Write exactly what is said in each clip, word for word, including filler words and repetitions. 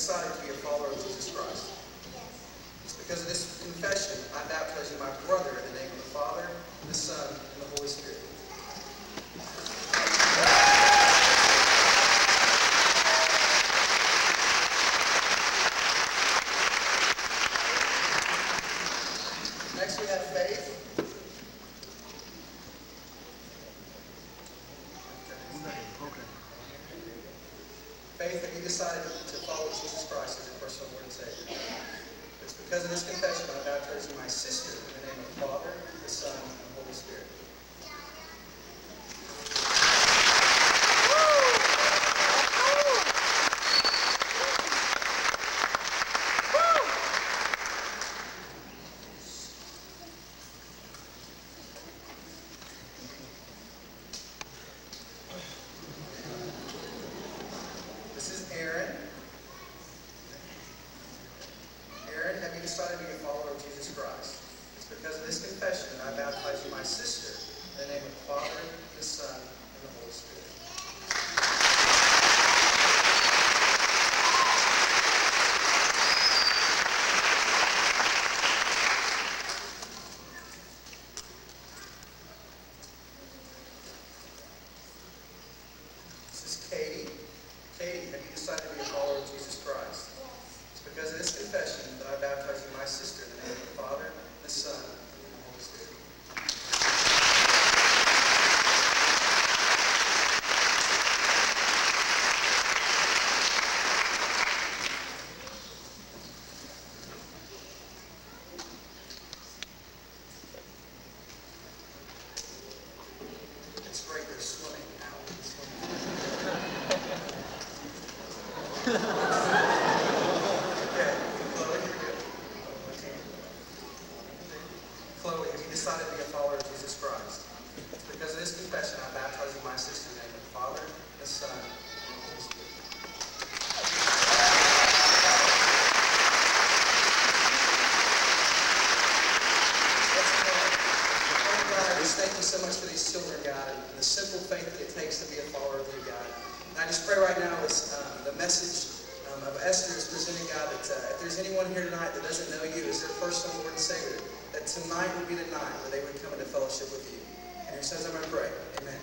decided to be a follower of Jesus Christ? It's because of this confession, I baptize you, my brother, in the name of the Father, the Son, and the Holy Spirit. Next we have faith. Faith that you decided to follow Jesus Christ as your personal Lord and Savior. It's because of this confession I baptize you, my sister, in the name of the Father, the Son, and the Holy Spirit. This is Aaron. Aaron, have you decided to be a follower of Jesus Christ? It's because of this confession that I baptize you, my sister, in the name of the Father, the Son, and the Holy Spirit. This is Katie. Katie, have you decided to be a follower of Jesus Christ? It's because of this confession that I baptize you, my sister, in the name of the Father, the Son, and the Holy Spirit. It's great, they're swimming out. Okay, Chloe, you're good. Chloe, have you decided to be a follower of Jesus Christ? It's because of this confession I baptize you, my sister, in the name of the Father, the Son, and the Holy Spirit. Let's pray. Lord God, I just thank you so much for these children, God, and the simple faith that it takes to be a follower of you, God. And I just pray right now as um, the message um, of Esther is presented, God, that uh, if there's anyone here tonight that doesn't know you as their personal Lord and Savior, that tonight would be the night where they would come into fellowship with you. And your sons, I'm going to pray. Amen.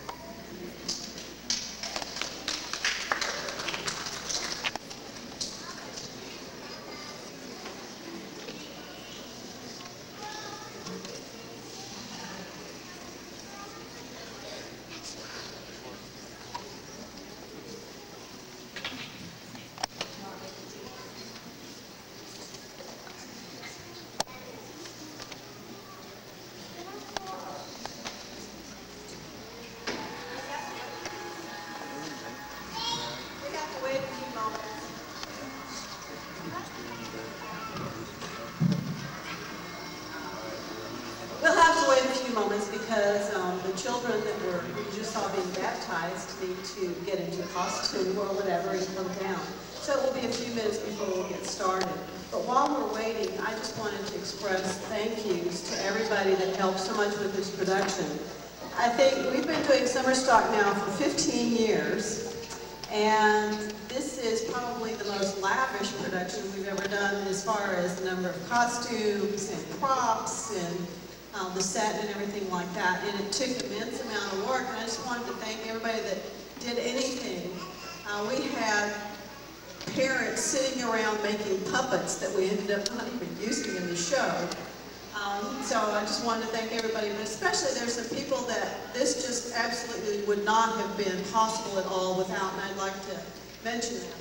We'll have to wait a few moments because um, the children that were we just saw being baptized need to get into costume or whatever and come down. So it will be a few minutes before we'll get started. But while we're waiting, I just wanted to express thank yous to everybody that helped so much with this production. I think we've been doing Summer Stock now for fifteen years, and this is probably the most lavish production we've ever done as far as the number of costumes and props and Um, the set and everything like that, and it took immense amount of work, and I just wanted to thank everybody that did anything. Uh, we had parents sitting around making puppets that we ended up not even using in the show. Um, so I just wanted to thank everybody, but especially there's some people that this just absolutely would not have been possible at all without, and I'd like to mention them.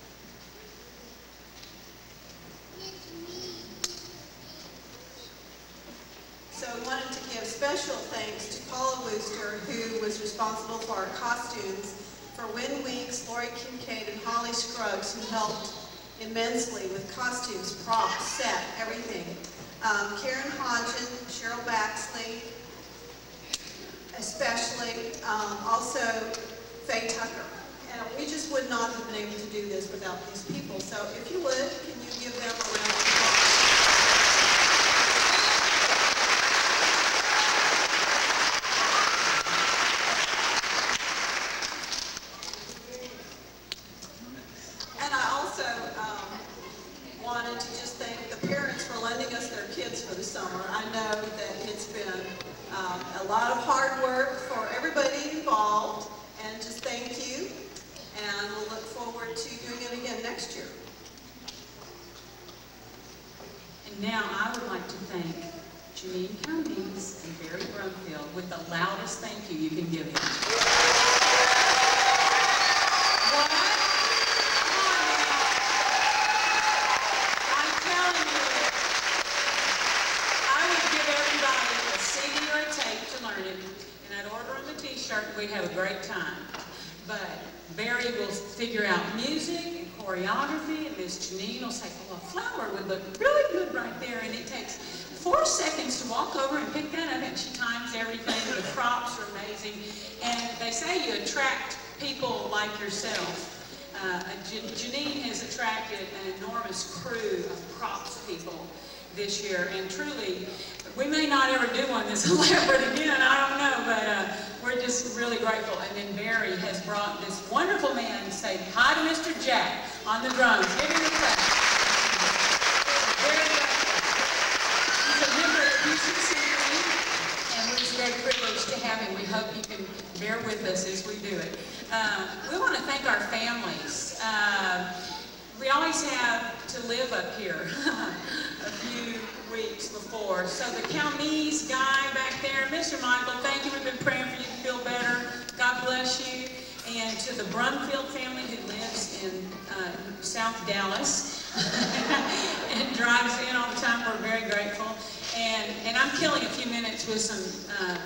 So we wanted to give special thanks to Paula Wooster, who was responsible for our costumes, for Wynn Weeks, Lori Kincaid, and Holly Scruggs, who helped immensely with costumes, props, set, everything. Um, Karen Hodgen, Cheryl Baxley, especially, um, also Faye Tucker. And we just would not have been able to do this without these people. So if you would, can you give them a round of applause? And I also um, Um, a lot of hard work for everybody involved, and just thank you, and we'll look forward to doing it again next year. And now I would like to thank Janine Cummings and Barry Brumfield with the loudest thank you you can give him. What? Come on now. I'm telling you, I would give everybody a C D or a tape to learn it, and I'd order them a t-shirt and we'd have a great time. But Barry will figure out music and choreography, and Miss Janine will say, well, a flower would look really good right there, and it takes four seconds to walk over and pick that up, and she times everything. The props are amazing, and they say you attract people like yourself. Uh, Janine has attracted an enormous crew of props people this year, and truly, we may not ever do one this elaborate again, I don't know, but uh, we're just really grateful. And then Barry has brought this wonderful man to say hi to Mister Jack on the drums. Give him a clap. Very grateful. He's a member of the Houston Symphony, and we're just very privileged to have him. We hope you can bear with us as we do it. Uh, we want to thank our families. Uh, we always have to live up here a few weeks before. So the Calmese guy back there, Mister Michael, thank you. We've been praying for you to feel better. God bless you. And to the Brumfield family who lives in uh, South Dallas and drives in all the time, we're very grateful. And, and I'm killing a few minutes with some uh,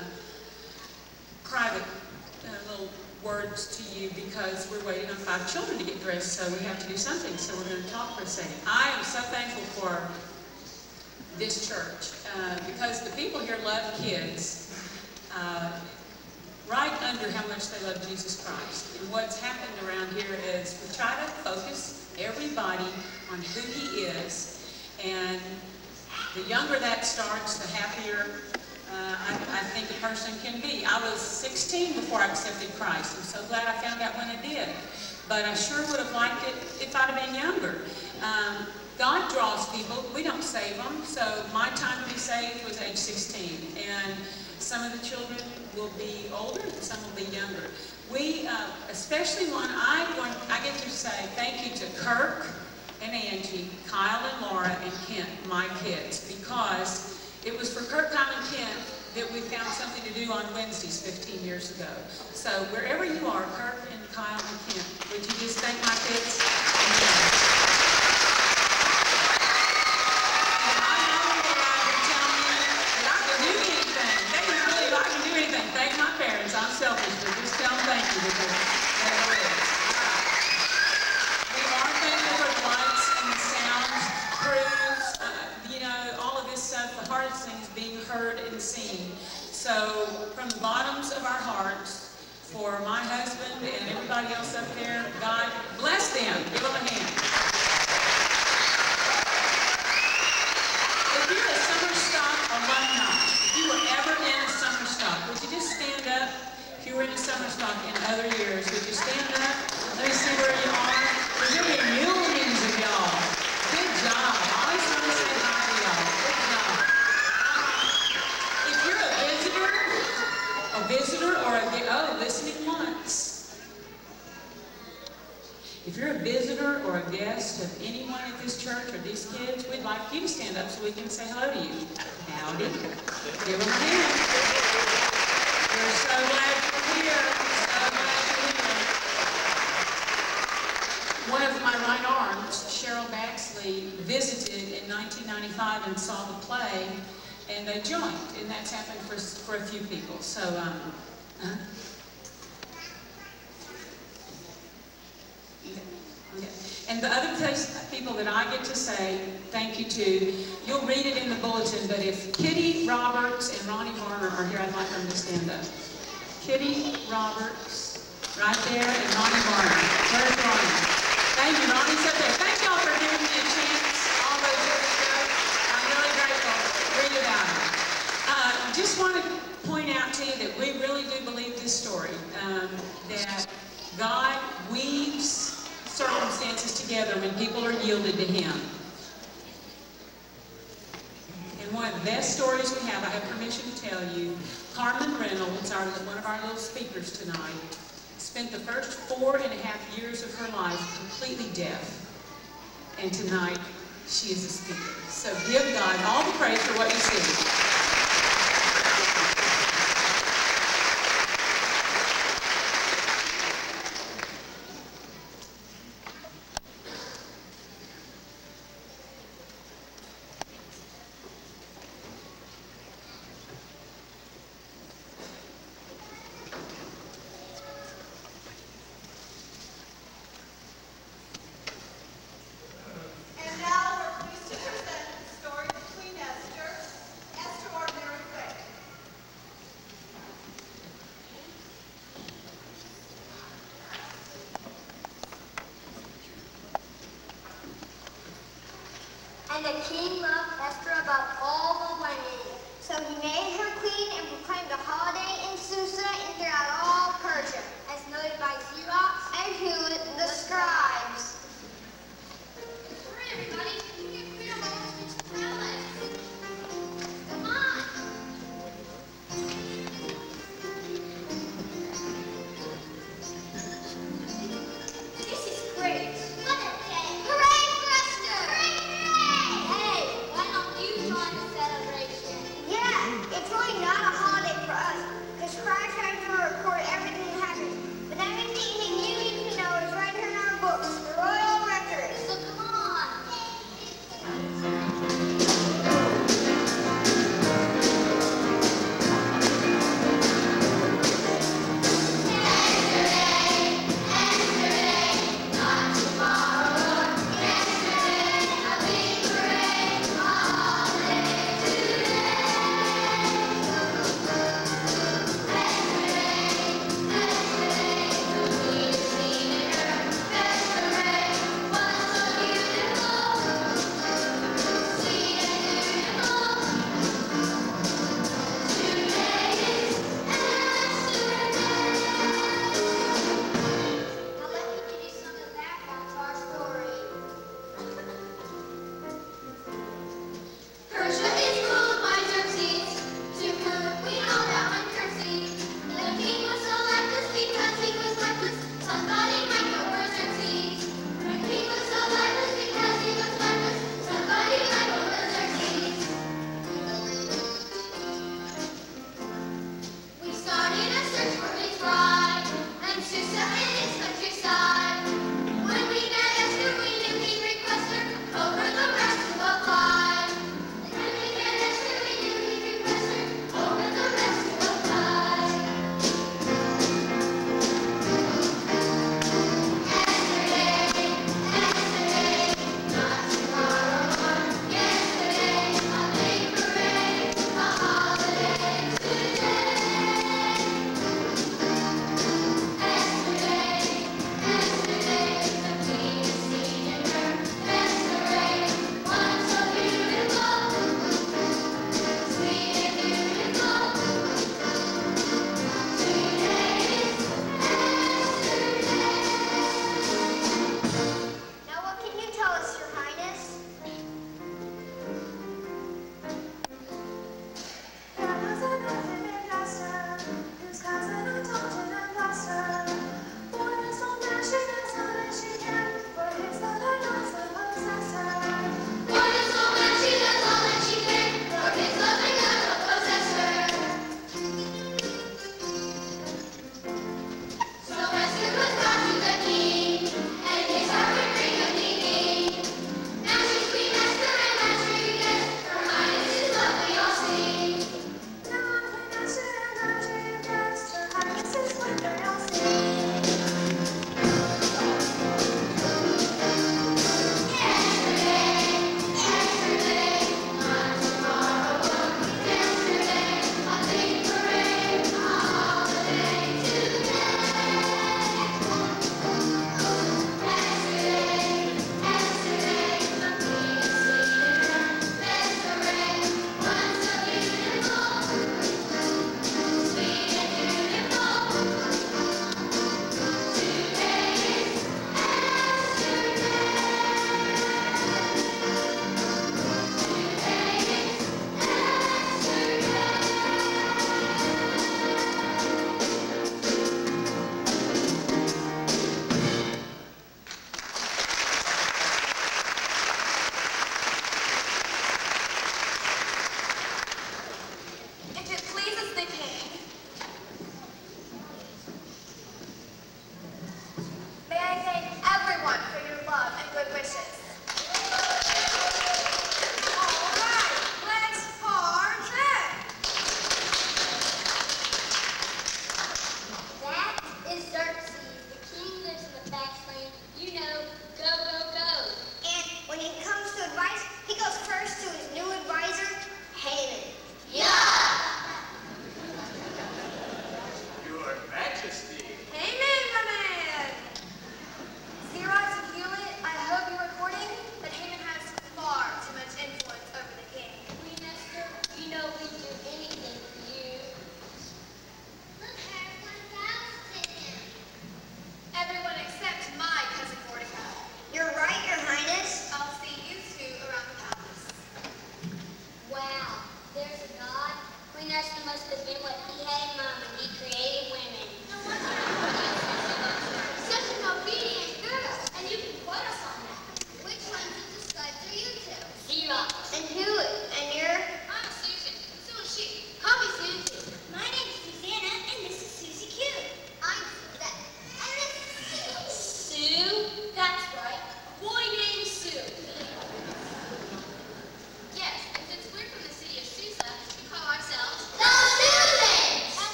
private uh, little words to you because we're waiting on five children to get dressed, so we have to do something. So we're going to talk for a second. I am so thankful for this church uh, because the people here love kids uh, right under how much they love Jesus Christ. And what's happened around here is we try to focus everybody on who he is, and the younger that starts, the happier Uh, I, I think a person can be. I was sixteen before I accepted Christ. I'm so glad I found out when I did. But I sure would have liked it if I'd have been younger. Um, God draws people. We don't save them. So my time to be saved was age sixteen. And some of the children will be older and some will be younger. We, uh, especially one, I, want, I get to say thank you to Kirk and Angie, Kyle and Laura, and Kent, my kids, because it was for Kirk, Kyle, and Kent that we found something to do on Wednesdays fifteen years ago. So wherever you are, Kirk and Kyle and Kent, would you just thank my kids? And I know that I would tell me that I can do anything. They can believe I can do anything. Thank my parents. I'm selfish, but just tell them thank you because that's what it is. We are thankful for the lights and the sounds, crews, uh, you know, all of this stuff. The hardest thing is being heard and seen. So from the bottoms of our hearts, for my husband and everybody else up there, God bless them. Give them a hand. If you're a summer stock alumni, if you were ever in a summer stock, would you just stand up? If you were in a summer stock in other years, would you stand up? Let me see where you are. There's going to be millions of y'all. Good job. I always want to say hi to y'all. Good job. If you're a visitor, a visitor or a, oh, listening once. If you're a visitor or a guest of anyone at this church or these kids, we'd like you to stand up so we can say hello to you. Howdy. Give them a hand. We're so glad you're here. So glad you're here. One of my right arms, Cheryl Baxley, visited in nineteen ninety-five and saw the play, and they joined, and that's happened for, for a few people. So, um, huh? Okay. And the other place, people that I get to say thank you to, you'll read it in the bulletin, but if Kitty Roberts and Ronnie Varner are here, I'd like them to stand up. Kitty Roberts, right there, and Ronnie Varner. Where's Ronnie? Thank you, Ronnie's up there. Thank y'all for giving me a chance all those years ago. I'm really grateful. Read about it. Uh, just want to point out to you that we really do believe this story, um, that God weaves circumstances together when people are yielded to Him. And one of the the best stories we have. I have permission to tell you. Carmen Reynolds, our, one of our little speakers tonight, spent the first four and a half years of her life completely deaf. And tonight, she is a speaker. So give God all the praise for what you see. And the king loved Esther above all the land. So he made her queen and proclaimed the holiday in Susa and throughout all Persia, as noted by Xerox and Hewlett, the scribes. Hurry, everybody! We get clear along to the palace. Come on! This is great. What a day! Hooray for Esther! Hooray! Hey!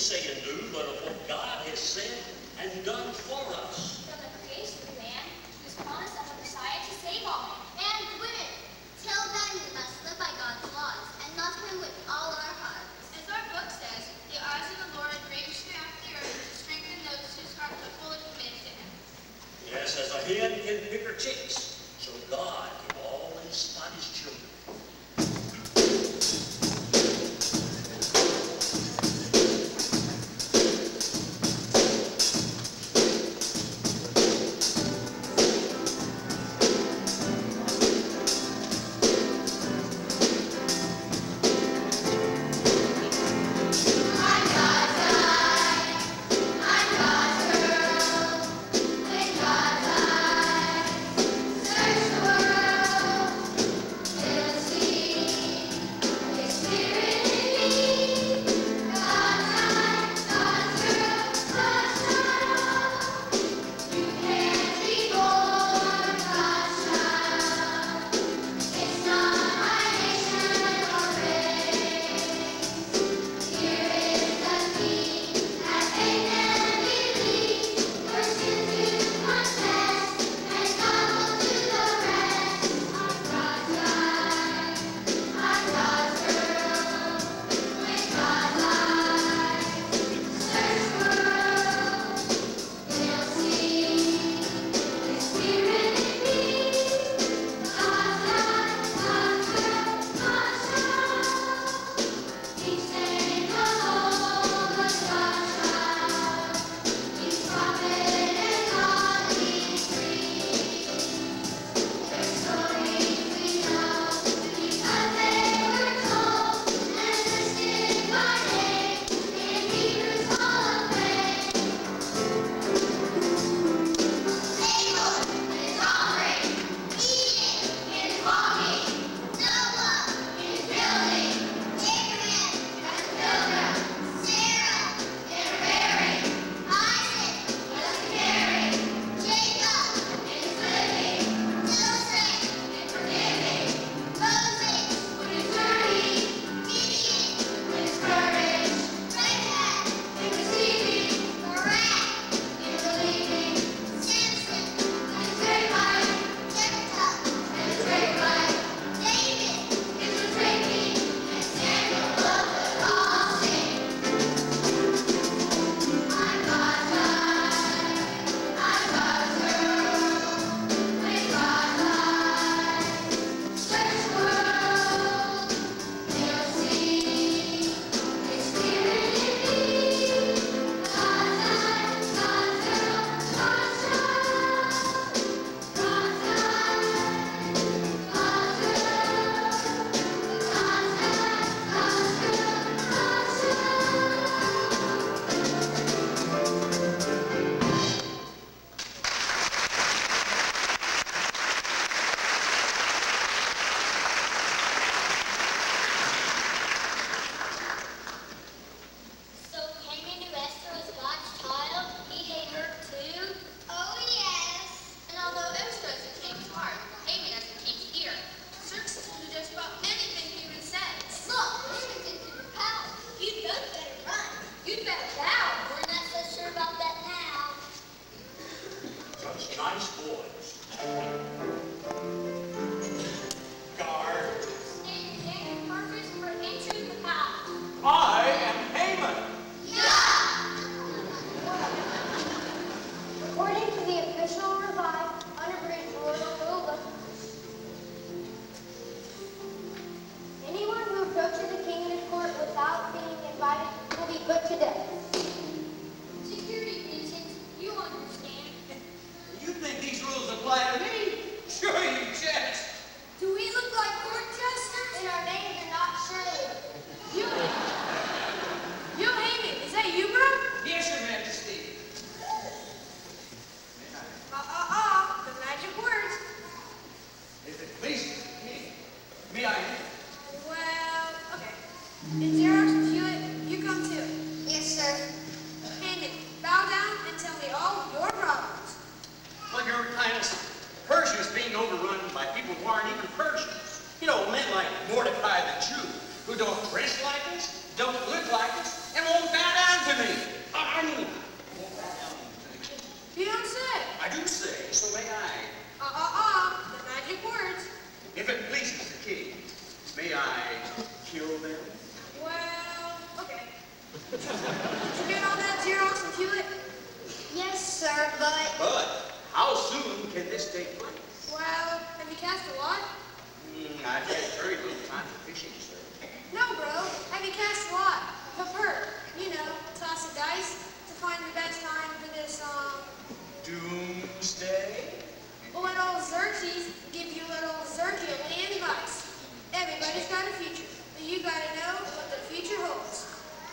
say and do, but of what God has said and done for us. From the creation of man to his promise of a Messiah to save all. And women, till then we must live by God's laws and love him with all our hearts. As our book says, the eyes of the Lord range throughout the earth to strengthen those whose hearts are fully committed to him. Yes, as a hen can pick her chicks, so God can always spot his children. Who don't dress like us, don't look like us, and won't bow down to destiny. I mean, You don't say. I do say, so may I. Uh-uh-uh, the magic words. If it pleases the king, may I kill them? Well, okay. Did you get all that Xerox and Hewitt? Yes, sir, but... But how soon can this take place? Well, have you cast a lot? Mm, I've had very little time for fishing, sir. No, bro. Have you cast a lot? But per, you know, toss of dice to find the best time for this, um... Doomsday? Well, let old Xerxes give you a little Xerxes advice. Everybody's got a future, but you gotta know what the future holds.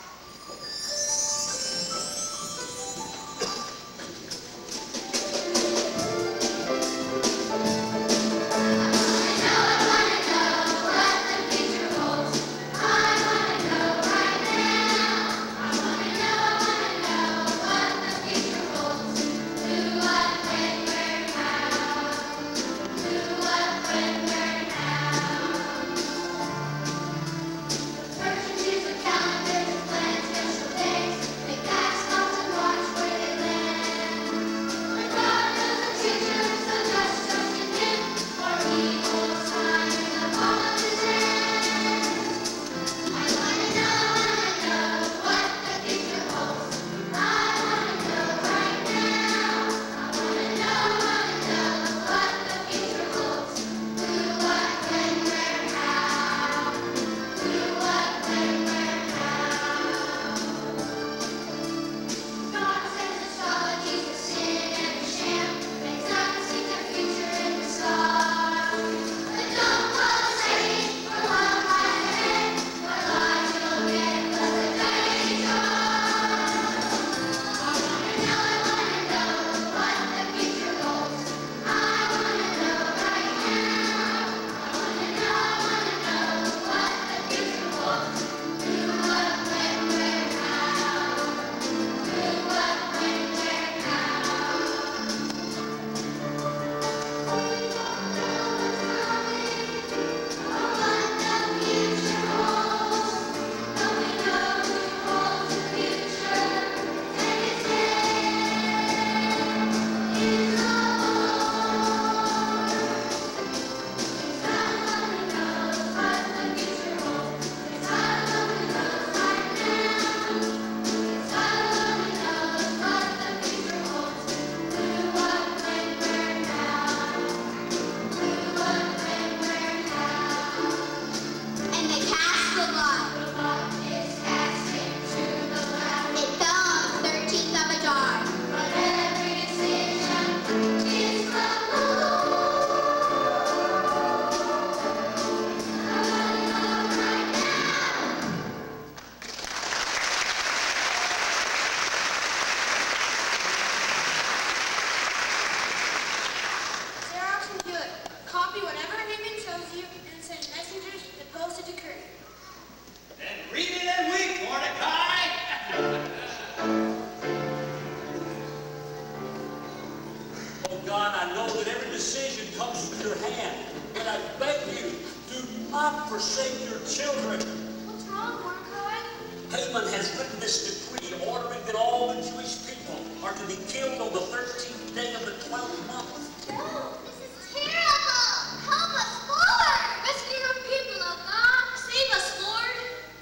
forsake your children. What's wrong, Mordecai? Haman has written this decree ordering that all the Jewish people are to be killed on the thirteenth day of the twelfth month. No, this is terrible. Help us, Lord. Rescue your people, oh God. Save us, Lord.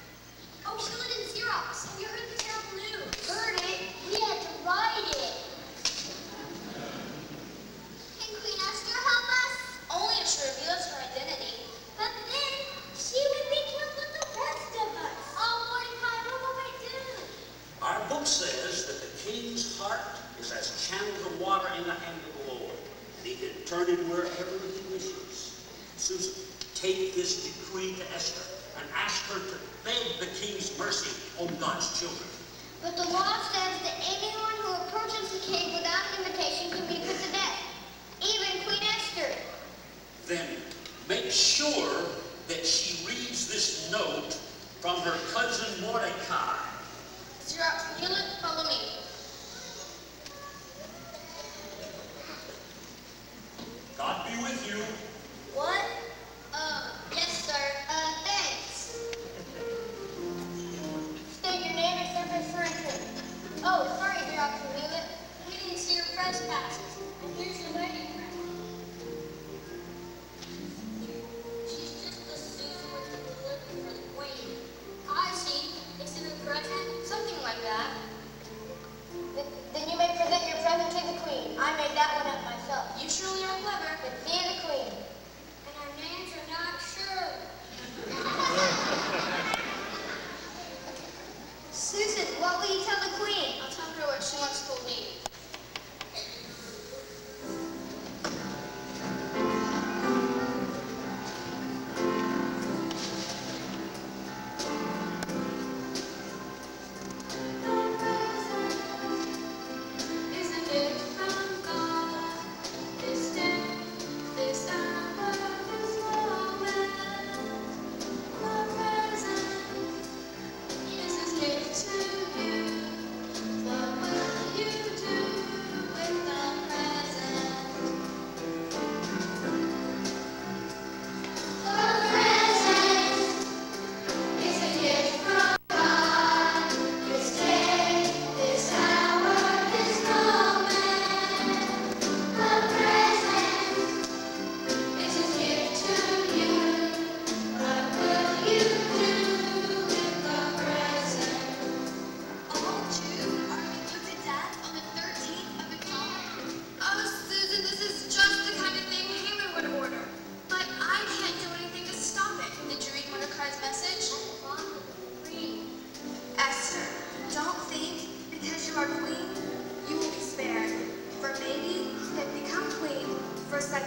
Oh, show it in Xerox. Have you heard the terrible news? Heard it. We had to write it. Can Queen Esther help us? Only if she reveals her identity. But then she would be killed with the rest of us. Oh, Mordecai, what will we do? Our book says that the king's heart is as channels of water in the hand of the Lord, and he can turn it wherever he wishes. Susan, take this decree to Esther and ask her to beg the king's mercy on God's children. But the law says that anyone who approaches the king without an invitation can be put to death, even Queen Esther. Then make sure that she reads this note from her cousin Mordecai. Xerox, Hewlett, follow me. God be with you. What? Uh, yes, sir. Uh, thanks. State your name and service for entry.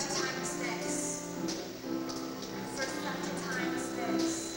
a time as this. For such a time as this.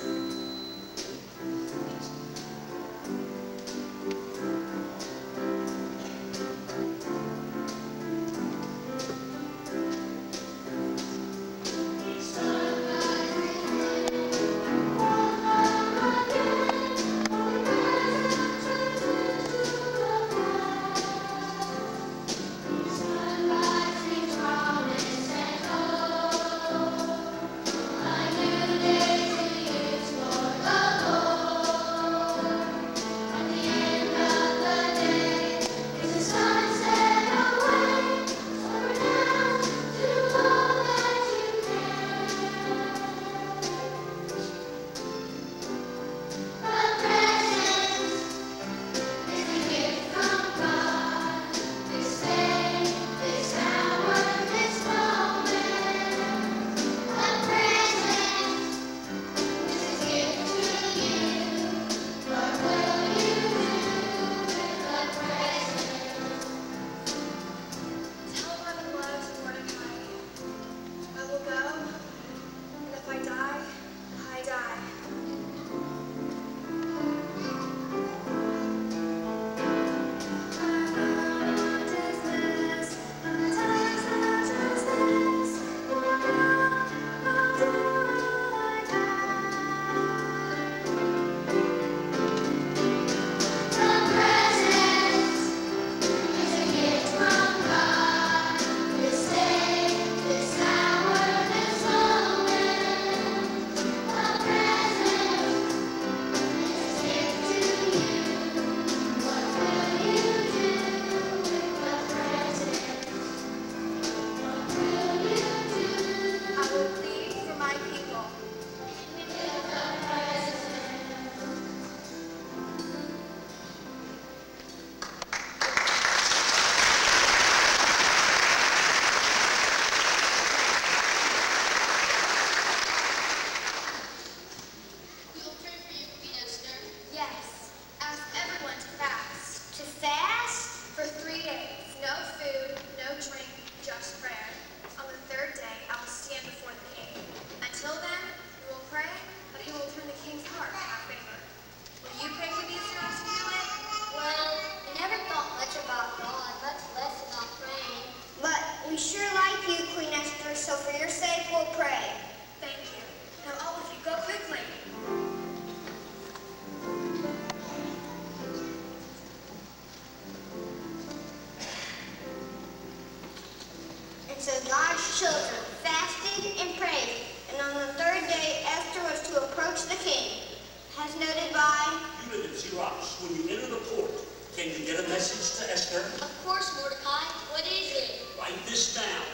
So God's children fasted and prayed, and on the third day Esther was to approach the king, as noted by... You live in Xerox. When you enter the court, can you get a message to Esther? Of course, Mordecai. What is it? Write this down.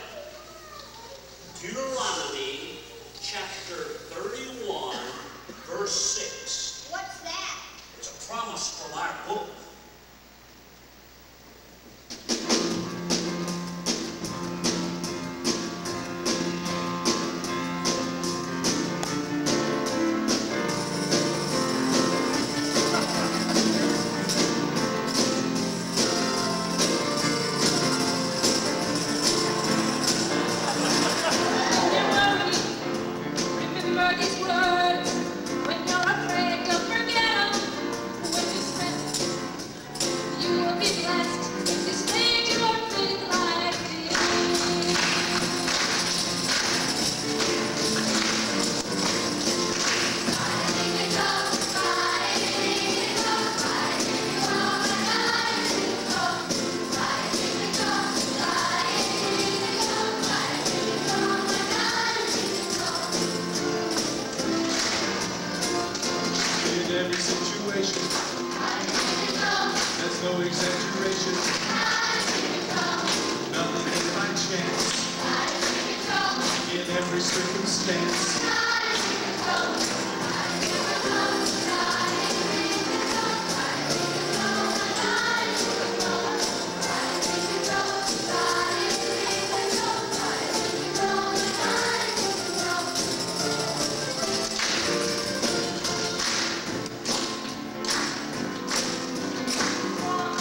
Deuteronomy chapter thirty-one, verse six. What's that? It's a promise from our book.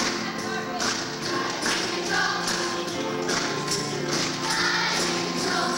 Go!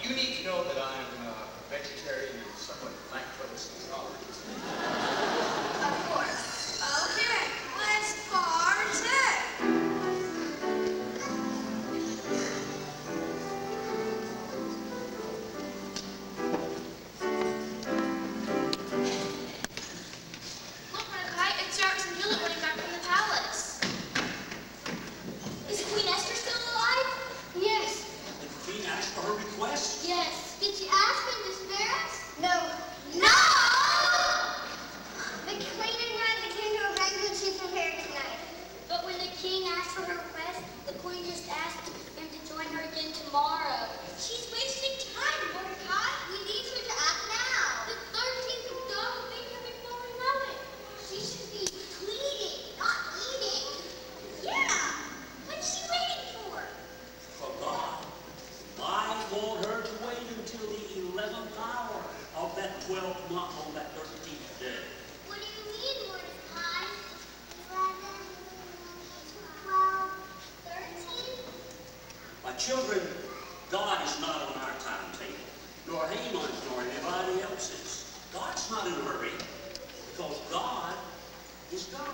you need to know that I'm uh, vegetarian and somewhat lactose intolerant. Of course. Okay, let's partake. Look, Mordecai, it's Jax and Juliet running back from the palace. Is Queen Esther still alive? Yes. Did the queen ask for her request? Yes. Did she ask him to spare us? No. No! The queen and had the kingdom of England she prepared tonight. But when the king asked for her request, the queen just asked him to join her again tomorrow. She's wasting time, Mordecai. We need her to act now. The thirteenth of dog will be here before we know it. She should be cleaning, not eating. Yeah. What's she waiting for? For God. I want her to wait until the eleventh hour of that twelfth month on that thirteenth day. What do you mean, Mordecai? Eleven, twelve, thirteen? My children, God is not on our timetable, nor Haman's, nor anybody else's. God's not in a hurry, because God is God.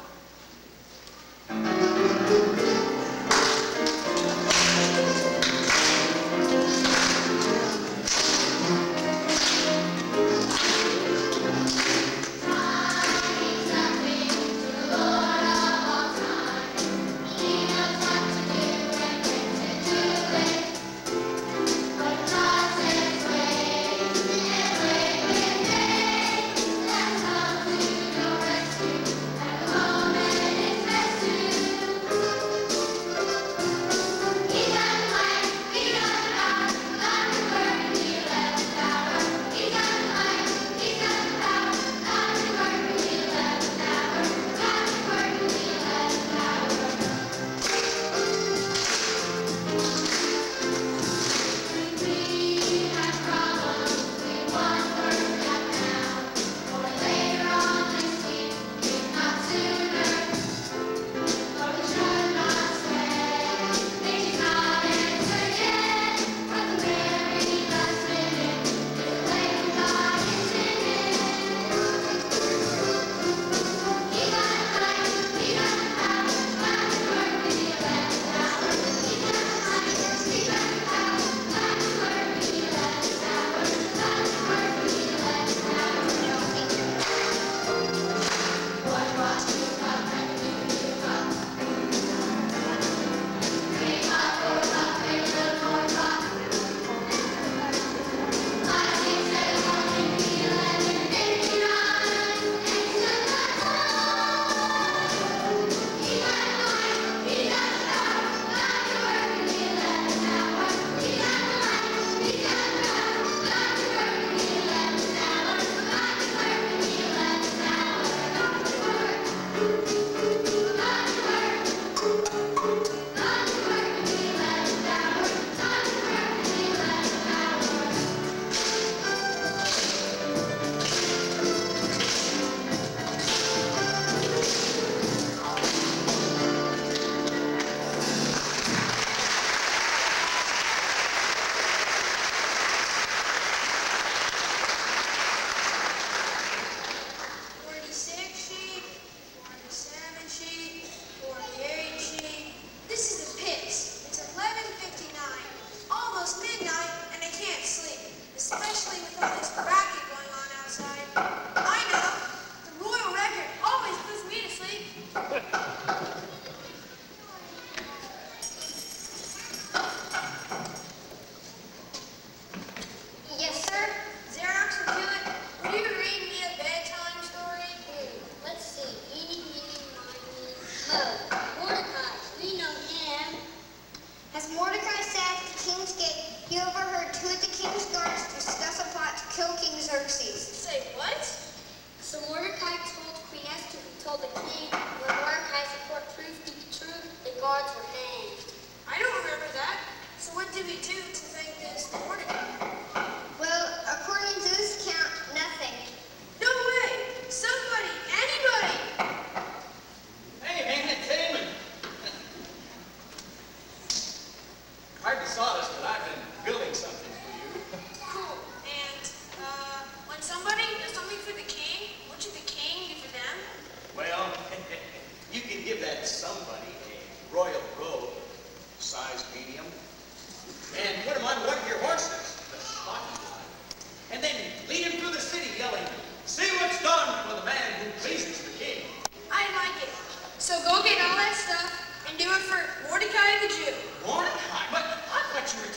Hard to sawdust, but I've been building something for you.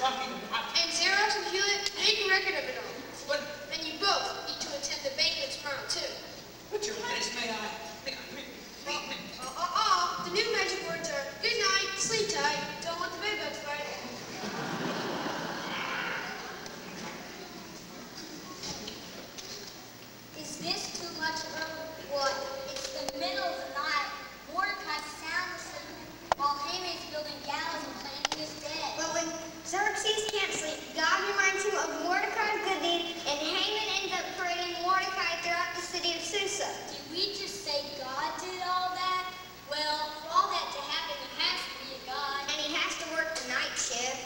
talking about? And Xerox and Hewlett make a record of it all. But then you both need to attend the banquet tomorrow, too. But your Highness, may I? May I? May, may, may. Uh, uh, uh, the new magic words are good night, sleep tight, don't let the bed bugs bite. Is this too much of what? It's the middle of the night. Mordecai's sound asleep, while Haman's building gallows and planning his dead. But when Xerxes can't sleep, God reminds him of Mordecai's good deed, and Haman ends up parading Mordecai throughout the city of Susa. Did we just say God did all that? Well, for all that to happen, there has to be a God. And he has to work the night shift.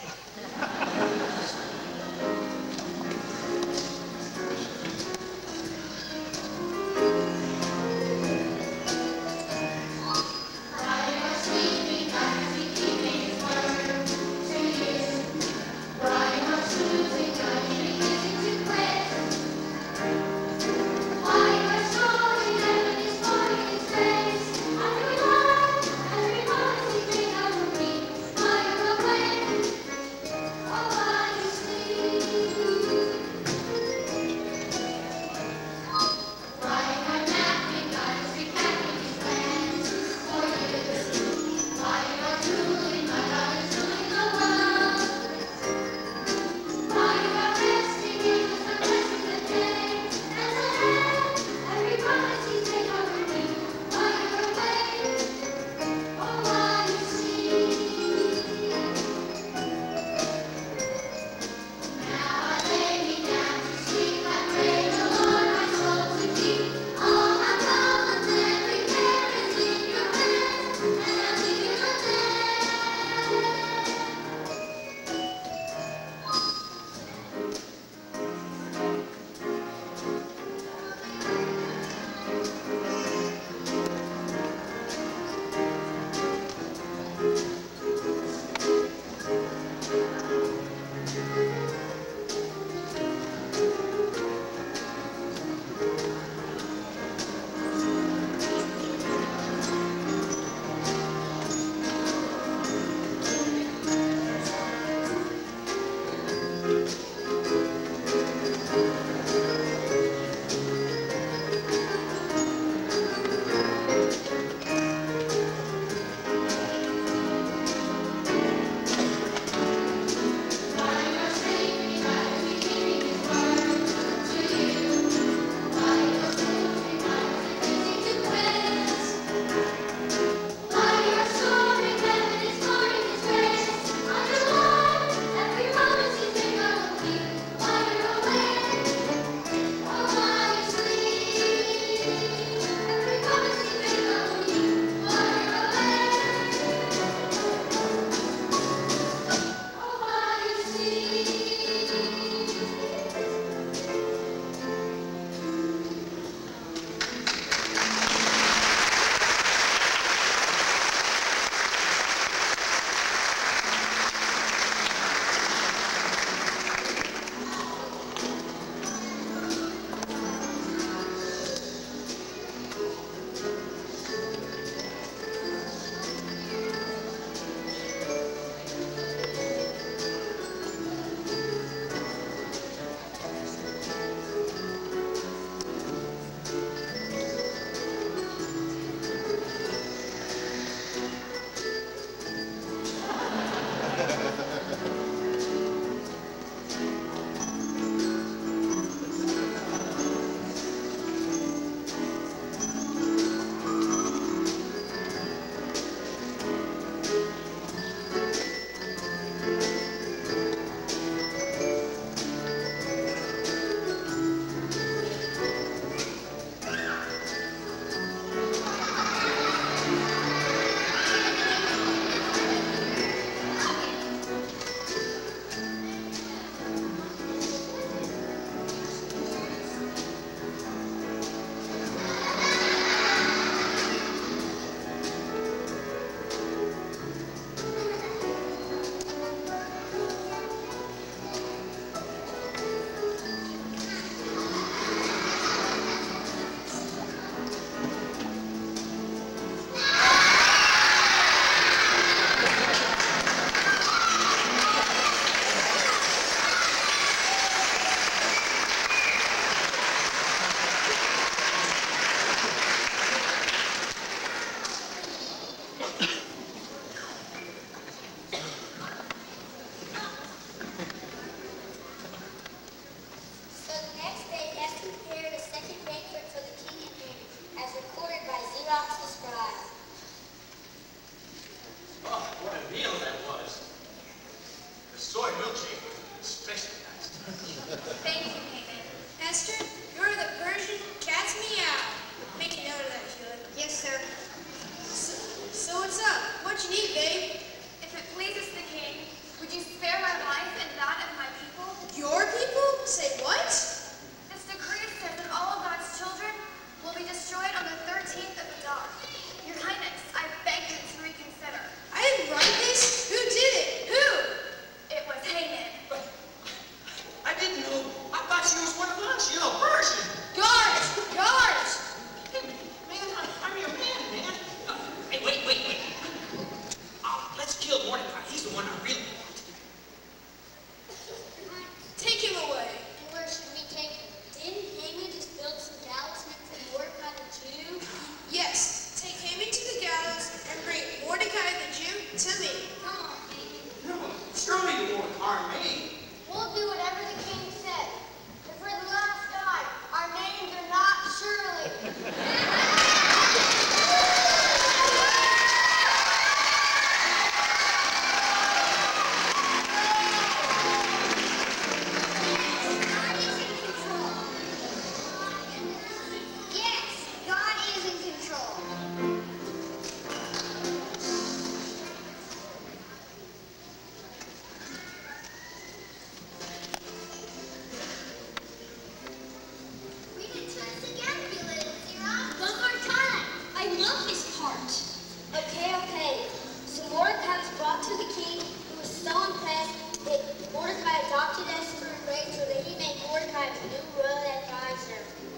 soy milkshake, especially nice. Thank you, Haman. Esther, you're the Persian cat's meow. Make a note of that, Sheila. Yes, sir. So, so what's up? What you need, babe? If it pleases the king, would you spare my life and that of my people? Your people? Say what? This decree says that all of God's children will be destroyed on the thirteenth of Adar. Your Highness, I beg you to reconsider. I didn't write this. Who did it? Who? It was Haman. But I didn't know. I thought she was one of us, you know, Persian. Guards! Guards! Man, I'm, I'm your man, man. Uh, hey, wait, wait, wait. Uh, let's kill Mordecai. He's the one I really want. Take him away. And where should we take him? Didn't Haman just build some gallows meant for Mordecai the Jew? Yes, take Haman to the gallows and bring Mordecai the Jew to me. Come on, Haman. No, surely you won't harm me. We'll do whatever the king said. If we're the last time, our names are not Shirley. God is in control. Yes, God is in control. Read it to us again, if you little Zero. One more time. I love this part. Okay, okay. So Mordecai was brought to the king, who was so impressed that Mordecai adopted Esther and raised her, that he made Mordecai his new royal advisor.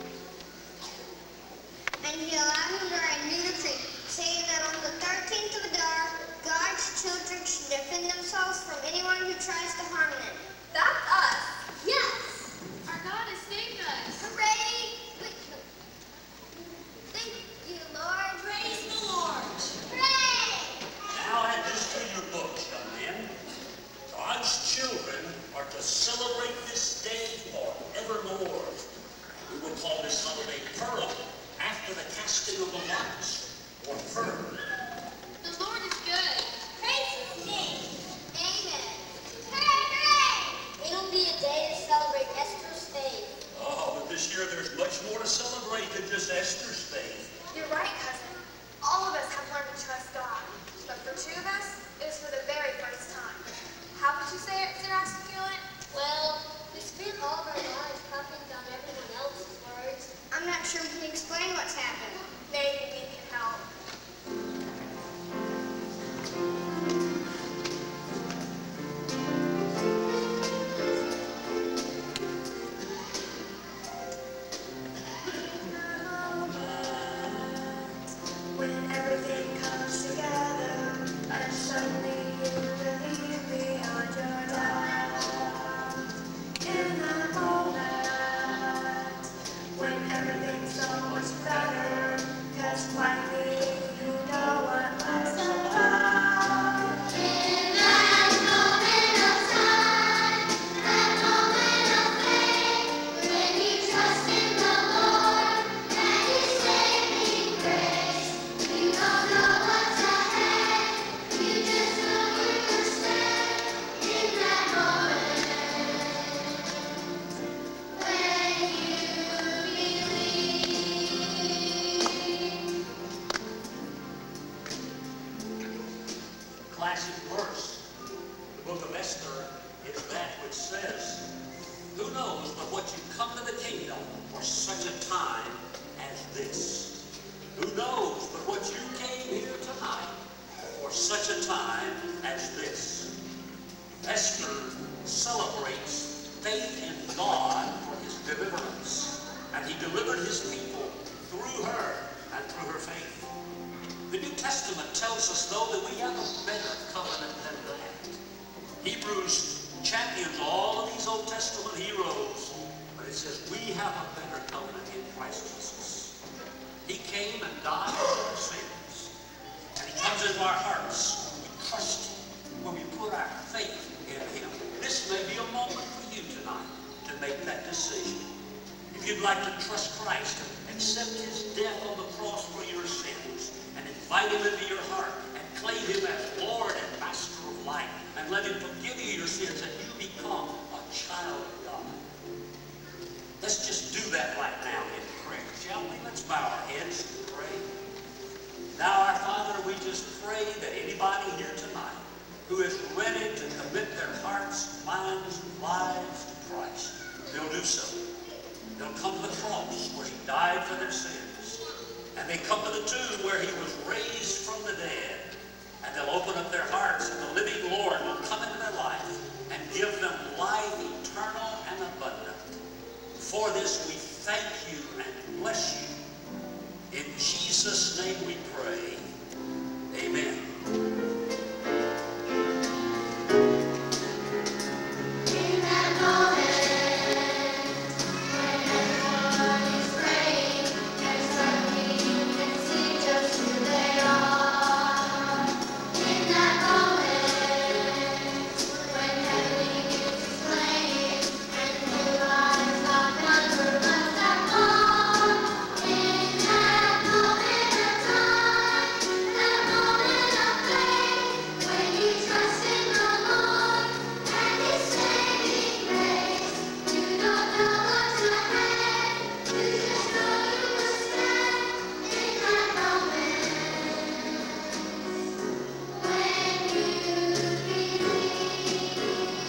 And he allowed him to write a new decree, saying that on the thirteenth of Adar, God's children should defend themselves from anyone who tries to harm them. That's us. Yes. Our God has saved us. Hooray! Wait, no. Thank you, Lord. Praise the Lord. Hooray! Now add this to your books, young men. God's children are to celebrate this day forevermore. We will call this holiday Purim, after the casting of the lots, or Purim. The Lord is good. Praise his name. Amen. Hooray, hooray! It'll be a day to celebrate Esther's faith. Oh, but this year there's much more to celebrate than just Esther's faith. You're right, cousin. All of us have learned to trust God. But for two of us, it was for the very first time. How would you say it, Sir Askew? Well, we spent all of our lives copying on everyone else's words. I'm not sure we can explain what's happened. Maybe we can help. When everything comes together and suddenly you relieve me on your doubt. In that moment, when everything's so much better, 'cause finally you know what life's about. In that moment of time, that moment of faith, when you trust in the Lord and His saving grace, you don't know what's ahead, you just know you're step in that moment. When you believe. Classic verse. The book of Esther is that which says, who knows but what you come to the kingdom for such a time as this? Who knows but what you came here tonight for such a time as this? Esther celebrates faith in God for his deliverance, and he delivered his people through her and through her faith. The New Testament tells us, though, that we have a better covenant than that. Hebrews champions all of these Old Testament heroes, but it says we have a better covenant in Christ Jesus. He came and died for our sins, and he comes into our hearts. We trust him when we put our faith in him. This may be a moment for you tonight to make that decision. If you'd like to trust Christ and accept his death on the cross for your sins, and invite him into your heart, and claim him as Lord and Master of life, and let him forgive you your sins and so. They'll come to the cross where he died for their sins. And they come to the tomb where he was raised from the dead. And they'll open up their hearts, and the living Lord will come into their life and give them life eternal and abundant. For this we thank you and bless you. In Jesus' name we pray. Amen. In that moment, when everyone is praying, and suddenly you can see just who they are. In that moment, when heavenly music is playing, and blue eyes like never left that gone. In that moment of time, that moment of faith, when you trust in the Lord and His saving grace, you don't know what's ahead, you just know you will stand in that moment. When you believe,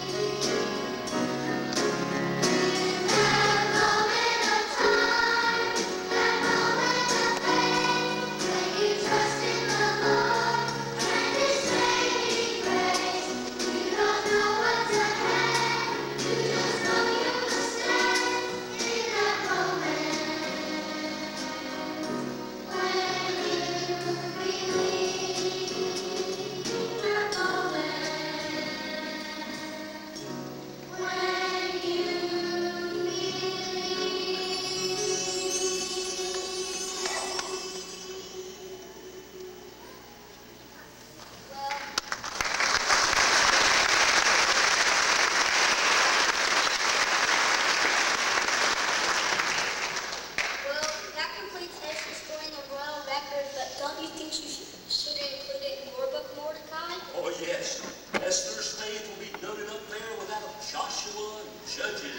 that moment of time, that moment of faith, when you trust in the Lord and His saving grace, you don't know what's ahead, you just know you will stand in that moment. When you believe, that moment. When you Well, that completes Esther's story in the royal record, but don't you think you should, should include it in your book, Mordecai? Oh, yes. Esther's faith will be noted up there with that of Joshua and Judges